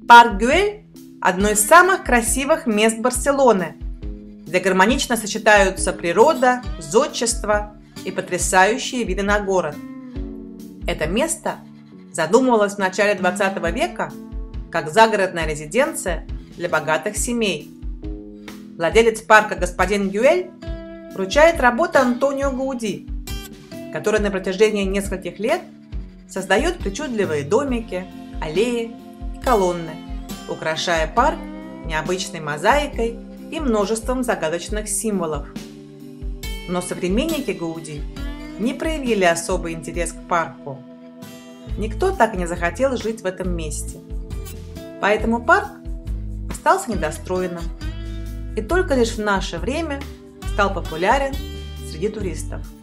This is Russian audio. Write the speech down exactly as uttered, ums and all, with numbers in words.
Парк Гюэль – одно из самых красивых мест Барселоны, где гармонично сочетаются природа, зодчество и потрясающие виды на город. Это место задумывалось в начале двадцатого века как загородная резиденция для богатых семей. Владелец парка господин Гюэль вручает работы Антонио Гауди, который на протяжении нескольких лет создает причудливые домики, аллеи и колонны, украшая парк необычной мозаикой и множеством загадочных символов. Но современники Гауди не проявили особый интерес к парку. Никто так и не захотел жить в этом месте. Поэтому парк остался недостроенным и только лишь в наше время стал популярен среди туристов.